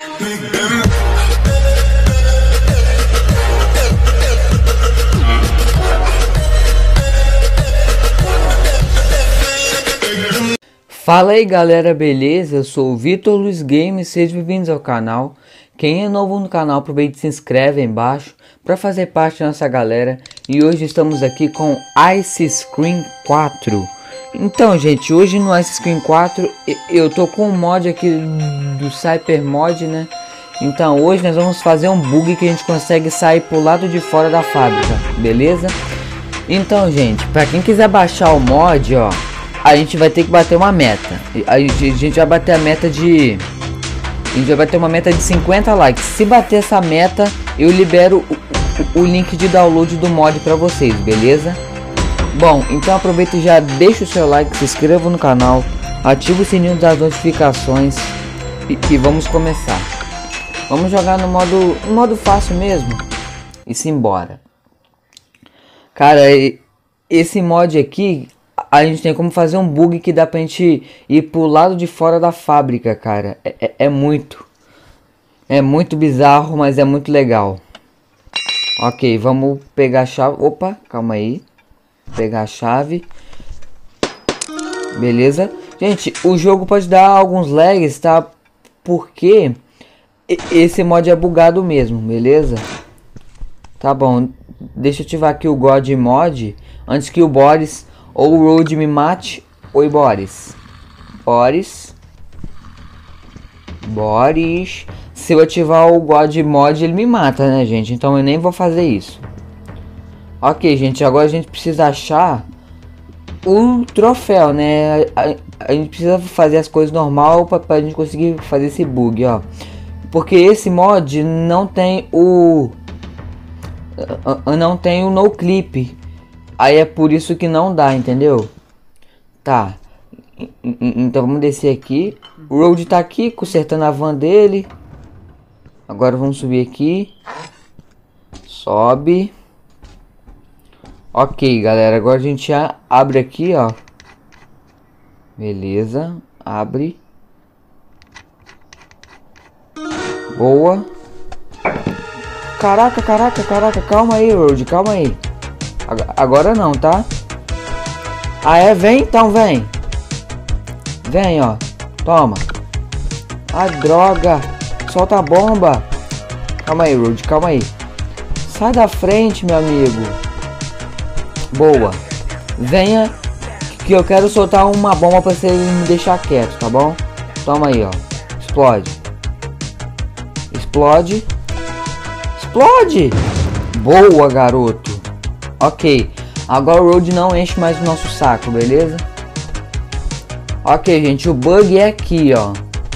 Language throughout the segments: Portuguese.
Fala aí galera, beleza? Eu sou o Vitor Luiz Games, sejam bem-vindos ao canal. Quem é novo no canal, aproveita e se inscreve aí embaixo para fazer parte da nossa galera. E hoje estamos aqui com Ice Scream 4. Então gente, hoje no Ice Scream 4 eu tô com um mod aqui do Cyper Mod, né? Então hoje nós vamos fazer um bug que a gente consegue sair pro lado de fora da fábrica, beleza? Então gente, para quem quiser baixar o mod, ó, a gente vai ter que bater uma meta. A gente vai bater a meta de... A gente vai bater uma meta de 50 likes. Se bater essa meta, eu libero o link de download do mod para vocês, beleza? Bom, então aproveita e já deixa o seu like, se inscreva no canal, ativa o sininho das notificações e vamos começar. Vamos jogar no modo fácil mesmo e simbora. Cara, esse mod aqui... A gente tem como fazer um bug que dá pra gente ir pro lado de fora da fábrica, cara. É muito bizarro, mas é muito legal. Ok, vamos pegar a chave. Opa, calma aí. Pegar a chave. Beleza. Gente, o jogo pode dar alguns lags, tá? Porque esse mod é bugado mesmo, beleza? Tá bom. Deixa eu ativar aqui o God Mod antes que o Boris... ou o Road me mate. Oi, Boris. Boris. Se eu ativar o God Mod, ele me mata, né, gente? Então eu nem vou fazer isso. Ok, gente. Agora a gente precisa achar o troféu, né? A gente precisa fazer as coisas normal pra gente conseguir fazer esse bug, ó. Porque esse mod não tem o... não tem o no clip. Aí é por isso que não dá, entendeu? Tá. Então vamos descer aqui. O Road tá aqui, consertando a van dele. Agora vamos subir aqui. Sobe. Ok, galera. Agora a gente já abre aqui, ó. Beleza. Abre. Boa. Caraca. Calma aí, Road. Calma aí. Agora não, tá? Ah, é? Vem, então vem. Vem, ó. Toma. Ah, droga. Solta a bomba. Calma aí, Rude. Calma aí. Sai da frente, meu amigo. Boa. Venha, que eu quero soltar uma bomba pra você me deixar quieto, tá bom? Toma aí, ó. Explode. Explode. Explode. Boa, garoto. Ok, agora o Road não enche mais o nosso saco, beleza? Ok, gente, o bug é aqui, ó.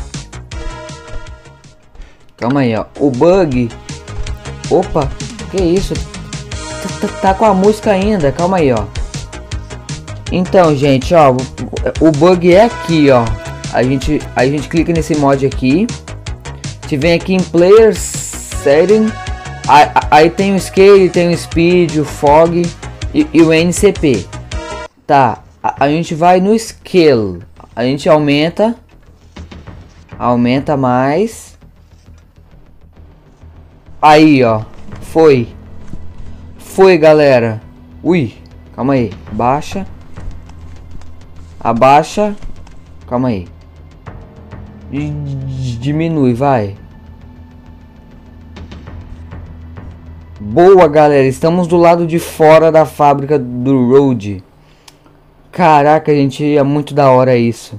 Calma aí, ó. O bug... Opa, que isso? Tá com a música ainda, calma aí, ó. Então, gente, ó, o bug é aqui, ó. A gente clica nesse mod aqui. Te vem aqui em Player Setting. Aí tem o Scale, tem o Speed, o Fog e o NCP. Tá, a gente vai no Scale. A gente aumenta mais. Aí, ó. Foi, galera. Ui, calma aí. Baixa. Abaixa. Calma aí. Diminui, vai. Boa, galera, estamos do lado de fora da fábrica do Road. Caraca, gente, é muito da hora isso.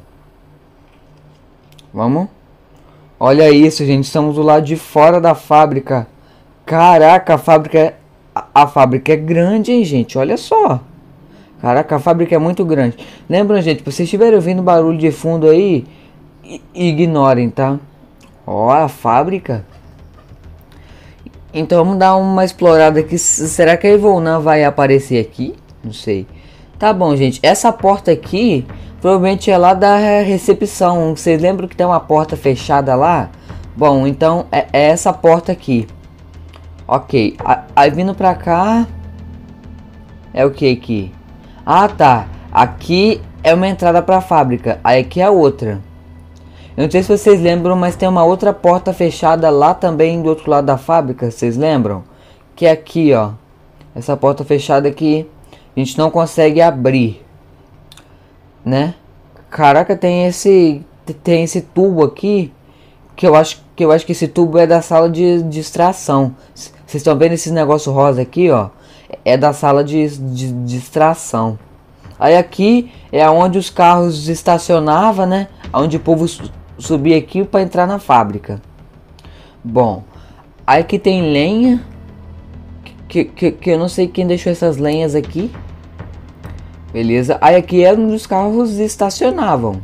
Vamos? Olha isso, gente, estamos do lado de fora da fábrica. Caraca, a fábrica é grande, hein, gente, olha só. Caraca, a fábrica é muito grande. Lembram, gente, se vocês estiverem ouvindo barulho de fundo aí, ignorem, tá? Ó, a fábrica. Então vamos dar uma explorada aqui. Será que a Evolnan vai aparecer aqui? Não sei. Tá bom, gente. Essa porta aqui provavelmente é lá da recepção. Vocês lembram que tem uma porta fechada lá? Bom, então é essa porta aqui. Ok. Aí vindo pra cá... É o que aqui? Ah, tá. Aqui é uma entrada pra fábrica. Aí aqui é outra. Eu não sei se vocês lembram, mas tem uma outra porta fechada lá também do outro lado da fábrica, vocês lembram? Que é aqui, ó. Essa porta fechada aqui, a gente não consegue abrir, né? Caraca, tem esse tubo aqui, que eu acho que esse tubo é da sala de extração. Vocês estão vendo esse negócio rosa aqui, ó? É da sala de extração. Aí aqui é onde os carros estacionavam, né? Onde o povo subia aqui para entrar na fábrica. Bom, aí aqui tem lenha. Que eu não sei quem deixou essas lenhas aqui. Beleza. Aí aqui é onde os carros estacionavam.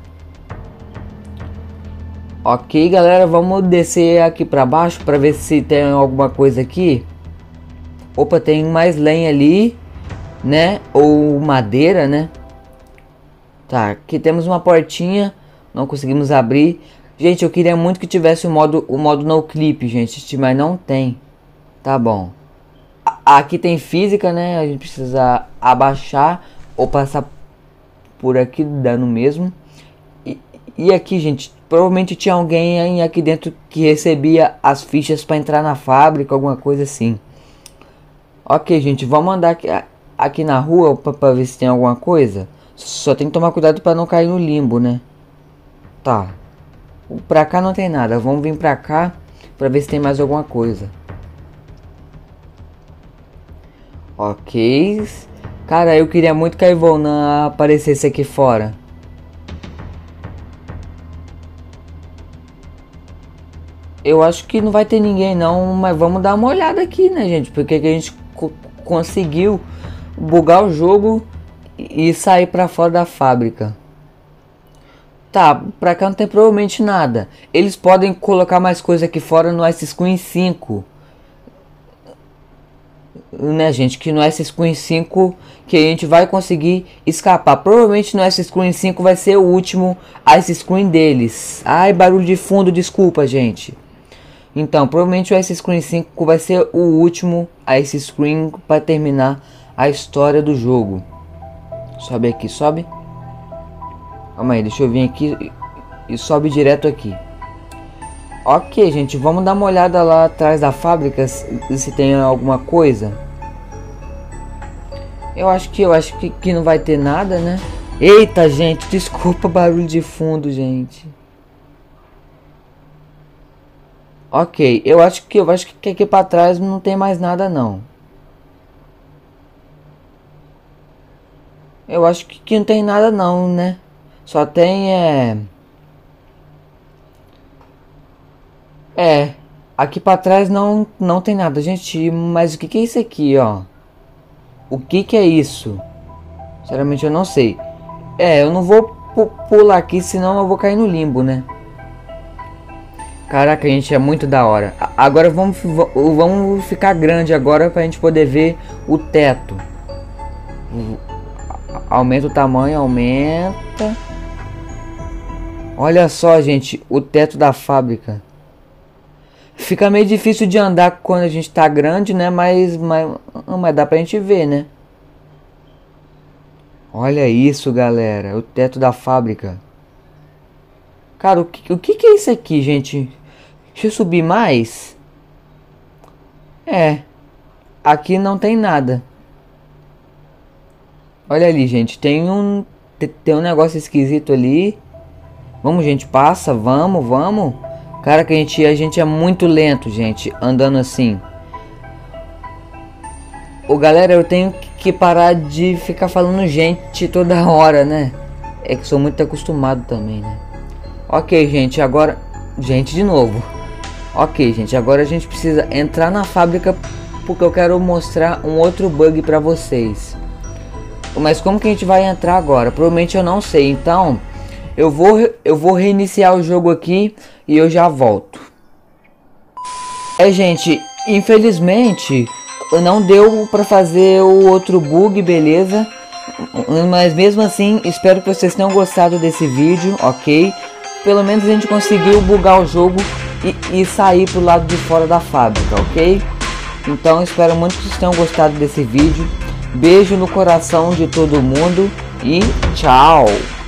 Ok, galera. Vamos descer aqui para baixo para ver se tem alguma coisa aqui. Opa, tem mais lenha ali, né? Ou madeira, né? Tá, aqui temos uma portinha. Não conseguimos abrir. Gente, eu queria muito que tivesse o modo no clip, gente. Mas não tem. Tá bom. Aqui tem física, né? A gente precisa abaixar ou passar por aqui, dando mesmo. E aqui, gente, provavelmente tinha alguém aqui dentro que recebia as fichas para entrar na fábrica, alguma coisa assim. Ok, gente, vamos andar aqui na rua para ver se tem alguma coisa. Só tem que tomar cuidado para não cair no limbo, né? Tá. Pra cá não tem nada. Vamos vir pra cá para ver se tem mais alguma coisa. Ok. Cara, eu queria muito que a Ivona aparecesse aqui fora. Eu acho que não vai ter ninguém não, mas vamos dar uma olhada aqui, né, gente? Porque a gente conseguiu bugar o jogo e sair pra fora da fábrica. Tá, pra cá não tem provavelmente nada. Eles podem colocar mais coisa aqui fora no Ice Screen 5. Né, gente, que no Ice Screen 5 que a gente vai conseguir escapar. Provavelmente no Ice Screen 5 vai ser o último Ice Screen deles. Ai, barulho de fundo, desculpa, gente. Então, provavelmente o Ice Screen 5 vai ser o último Ice Screen para terminar a história do jogo. Sobe aqui, sobe. Calma aí, deixa eu vir aqui e sobe direto aqui. Ok, gente, vamos dar uma olhada lá atrás da fábrica se tem alguma coisa. Eu acho que não vai ter nada, né? Eita, gente, desculpa o barulho de fundo, gente. Ok, eu acho que aqui para trás não tem mais nada não. Eu acho que não tem nada não, né? Só tem aqui para trás não tem nada, gente. Mas o que é isso aqui, ó? O que é isso? Sinceramente eu não sei. Eu não vou pular aqui, senão eu vou cair no limbo, né? Caraca, gente, é muito da hora. Agora vamos ficar grande agora pra gente poder ver o teto. Aumenta o tamanho, aumenta. Olha só, gente, o teto da fábrica. Fica meio difícil de andar quando a gente tá grande, né? Mas dá pra gente ver, né? Olha isso, galera. O teto da fábrica. Cara, o que é isso aqui, gente? Deixa eu subir mais. Aqui não tem nada. Olha ali, gente. Tem um negócio esquisito ali. Vamos, gente. Passa. Vamos. Cara, que a gente é muito lento, gente. Andando assim. Galera, eu tenho que parar de ficar falando gente toda hora, né? É que sou muito acostumado também, né? Ok, gente. Agora... Gente, de novo. Ok, gente. Agora a gente precisa entrar na fábrica porque eu quero mostrar um outro bug pra vocês. Mas como que a gente vai entrar agora? Provavelmente eu não sei. Então, eu vou reiniciar o jogo aqui e eu já volto. Gente, infelizmente não deu pra fazer o outro bug, beleza? Mas mesmo assim, espero que vocês tenham gostado desse vídeo, ok? Pelo menos a gente conseguiu bugar o jogo e sair pro lado de fora da fábrica, ok? Então espero muito que vocês tenham gostado desse vídeo. Beijo no coração de todo mundo e tchau!